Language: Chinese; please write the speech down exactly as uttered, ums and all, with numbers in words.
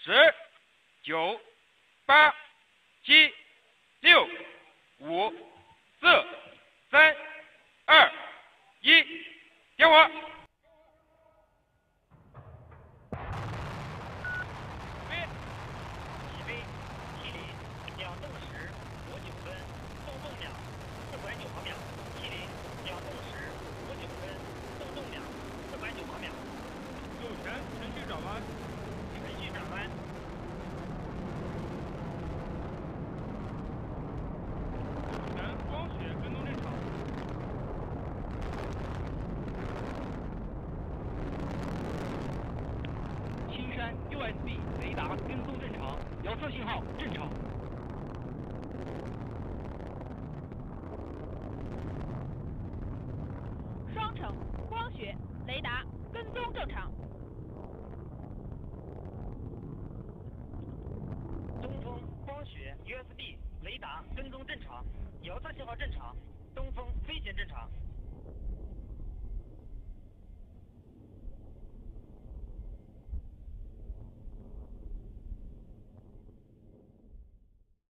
十、九、八、七、六、五、四、三、二、一，点火。 起飞，起飞，两栋十，五九分，动动两，四百九毫秒。起飞，两栋十，五九分，动动两，四百九毫秒。 右前程序转弯。 程序转弯。 前光学跟踪正常。 青山 U S B 雷达跟踪正常，遥测信号正常。 双城光学雷达跟踪正常。 东风光学 U S B 雷达跟踪正常，遥测信号正常。